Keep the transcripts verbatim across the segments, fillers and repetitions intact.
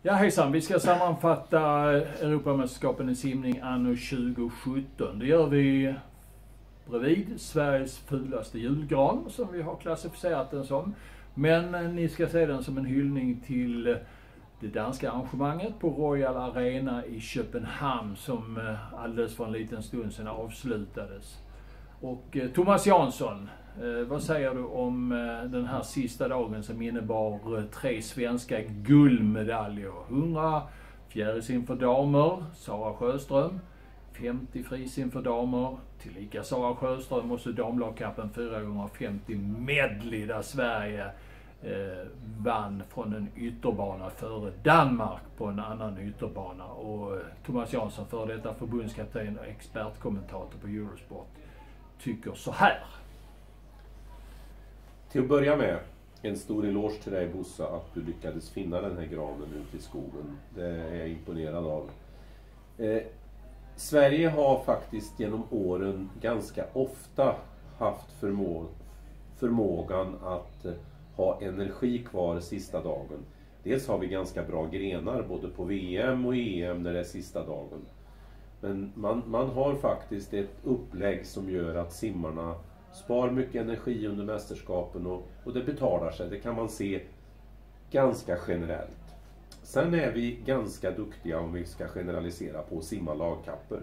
Ja hejsan, vi ska sammanfatta Europamästerskapen i simning anno tjugo sjutton. Det gör vi bredvid Sveriges fulaste julgran som vi har klassificerat den som. Men ni ska se den som en hyllning till det danska arrangemanget på Royal Arena i Köpenhamn som alldeles för en liten stund sedan avslutades. Och Thomas Jansson, vad säger du om den här sista dagen som innebar tre svenska guldmedaljer? hundra fjärilsim för damer, Sara Sjöström. femtio frisim för damer, tillika Sara Sjöström. Och så damlagkappen fyra gånger femtio medley där Sverige eh, vann från en ytterbana före Danmark på en annan ytterbana. Och Thomas Jansson, för detta förbundskapten och expertkommentator på Eurosport, tycker så här. Till att börja med, en stor eloge till dig Bossa att du lyckades finna den här granen ute i skogen. Det är jag imponerad av. Eh, Sverige har faktiskt genom åren ganska ofta haft förmå förmågan att eh, ha energi kvar sista dagen. Dels har vi ganska bra grenar både på V M och E M när det är sista dagen. Men man, man har faktiskt ett upplägg som gör att simmarna spar mycket energi under mästerskapen och, och det betalar sig. Det kan man se ganska generellt. Sen är vi ganska duktiga, om vi ska generalisera, på att simma lagkapper.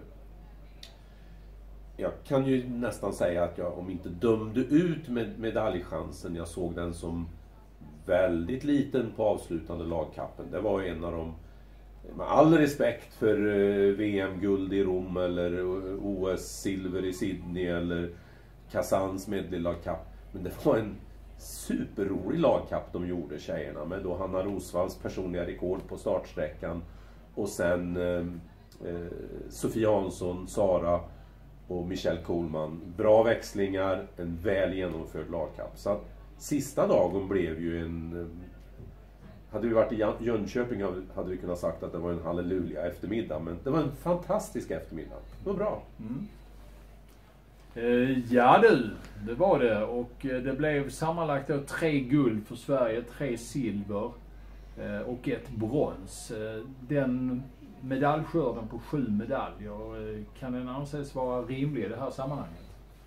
Jag kan ju nästan säga att jag, om inte dömde ut med medaljchansen, jag såg den som väldigt liten på avslutande lagkappen. Det var en av de, med all respekt för V M-guld i Rom eller O S-silver i Sydney eller Kazans medley-lagkapp. Men det var en superrolig lagkapp de gjorde, tjejerna, med då Hanna Rosvalls personliga rekord på startsträckan och sen eh, Sofie Hansson, Sara och Michelle Kohlman. Bra växlingar, en väl genomförd lagkapp. Så att sista dagen blev ju en... Hade vi varit i Jönköping hade vi kunnat sagt att det var en halleluja eftermiddag, men det var en fantastisk eftermiddag. Det var bra. Mm. Ja du, det var det, och det blev sammanlagt då tre guld för Sverige, tre silver och ett brons. Den medaljskörden på sju medaljer, kan den anses vara rimlig i det här sammanhanget?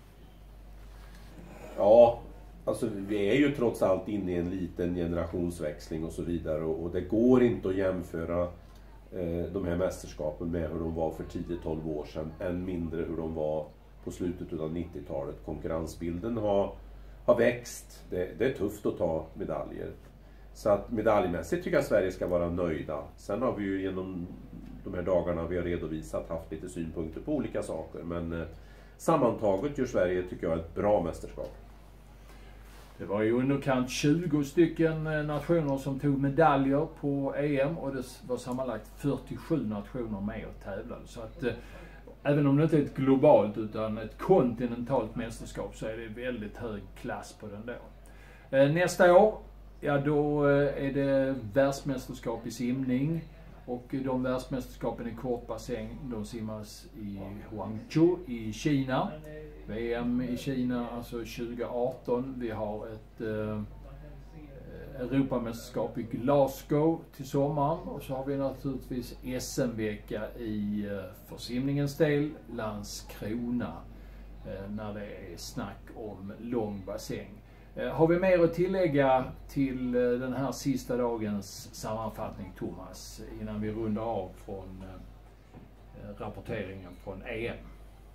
Ja, alltså vi är ju trots allt inne i en liten generationsväxling och så vidare, och, och det går inte att jämföra eh, de här mästerskapen med hur de var för tio tolv år sedan, än mindre hur de var på slutet av nittiotalet. Konkurrensbilden har, har växt. Det, det är tufft att ta medaljer. Så att medaljmässigt tycker jag Sverige ska vara nöjda. Sen har vi ju genom de här dagarna vi har redovisat haft lite synpunkter på olika saker. Men eh, sammantaget gör Sverige, tycker jag, ett bra mästerskap. Det var ju underkant tjugo stycken nationer som tog medaljer på E M och det var sammanlagt fyrtiosju nationer med och tävlade. Så att eh, även om det inte är ett globalt utan ett kontinentalt mästerskap så är det väldigt hög klass på den då. Nästa år, ja då är det världsmästerskap i simning, och de världsmästerskapen i kortbassäng de simmas i Guangzhou i Kina. V M i Kina alltså tjugo arton. Vi har ett eh, Europamästerskap i Glasgow till sommaren, och så har vi naturligtvis S M-vecka i för simningens del Landskrona när det är snack om lång bassäng. Har vi mer att tillägga till den här sista dagens sammanfattning, Thomas, innan vi rundar av från rapporteringen från E M?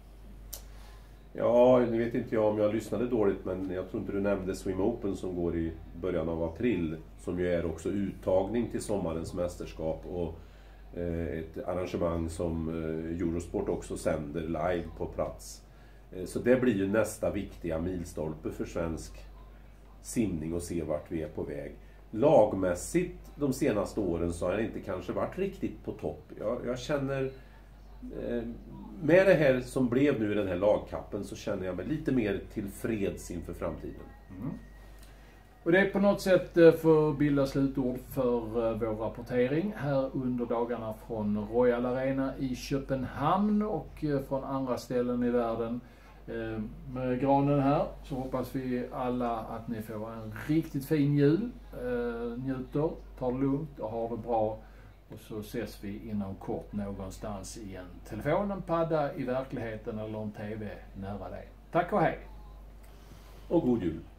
Ja, nu vet inte jag om jag lyssnade dåligt, men jag tror inte du nämnde Swim Open som går i början av april, som ju är också uttagning till sommarens mästerskap och eh, ett arrangemang som eh, Eurosport också sänder live på plats. Eh, så det blir ju nästa viktiga milstolpe för svensk simning och se vart vi är på väg. Lagmässigt de senaste åren så har det inte kanske varit riktigt på topp. Jag, jag känner... Eh, med det här som blev nu i den här lagkappen så känner jag mig lite mer tillfreds inför framtiden. Mm. Och det är på något sätt för att bilda slutord för vår rapportering här under dagarna från Royal Arena i Köpenhamn och från andra ställen i världen. Med granen här så hoppas vi alla att ni får en riktigt fin jul, njuter, tar det lugnt och har det bra. Och så ses vi inom kort någonstans i en telefon, en padda i verkligheten eller en T V nära dig. Tack och hej! Och god jul!